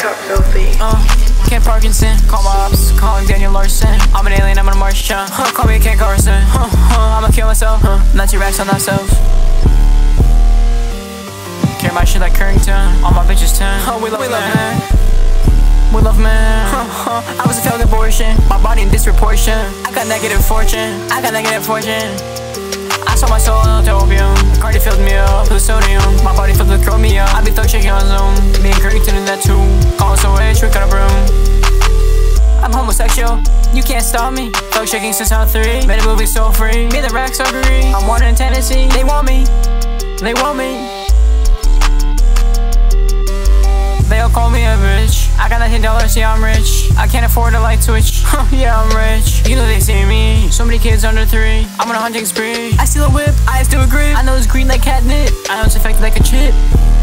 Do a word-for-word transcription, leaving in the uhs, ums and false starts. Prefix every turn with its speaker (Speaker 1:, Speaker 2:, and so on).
Speaker 1: Talk filthy.
Speaker 2: Uh, Ken Parkinson, call my ops, calling Daniel Larson. I'm an alien, I'm on a Martian. Huh, call me Ken Carson. Huh, huh, I'ma kill myself. Huh, not your racks on ourselves. Carry my shit like Currington. All my bitches ten. Huh, we love, we love man. We love man. Huh, huh, I was a failed abortion. My body in disproportion. I got negative fortune. I got negative fortune. I saw my soul in opium. Cardi filled me up with sodium. My body filled with chromium. I be thug shaking on Zoom. Me and Currington in that too. Call us away, trick out a broom. I'm homosexual, you can't stop me. Thug shaking since I'm three. Made a movie so free. Me and the racks agree. I'm wanted in Tennessee. They want me. They want me. They all call me a bitch. I got nineteen dollars, yeah, I'm rich. I can't afford a light switch. Yeah, I'm rich. You know they see me. So many kids under three. I'm on a hunting spree. I steal a whip, I still agree. I know it's green like catnip. I know it's affected like a chip.